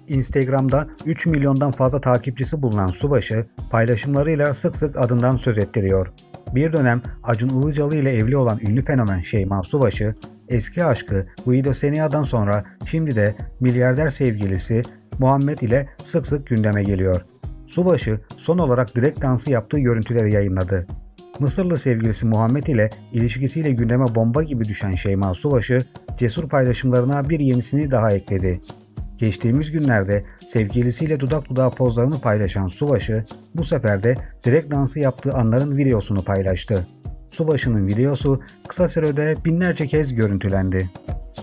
Instagram'da 3 milyondan fazla takipçisi bulunan Subaşı, paylaşımlarıyla sık sık adından söz ettiriyor. Bir dönem Acun Ilıcalı ile evli olan ünlü fenomen Şeyma Subaşı, eski aşkı Guido Senia'dan sonra şimdi de milyarder sevgilisi Muhammed ile sık sık gündeme geliyor. Subaşı son olarak direkt dansı yaptığı görüntüleri yayınladı. Mısırlı sevgilisi Muhammed ile ilişkisiyle gündeme bomba gibi düşen Şeyma Subaşı, cesur paylaşımlarına bir yenisini daha ekledi. Geçtiğimiz günlerde sevgilisiyle dudak dudağa pozlarını paylaşan Subaşı, bu sefer de direkt dansı yaptığı anların videosunu paylaştı. Subaşı'nın videosu kısa sürede binlerce kez görüntülendi.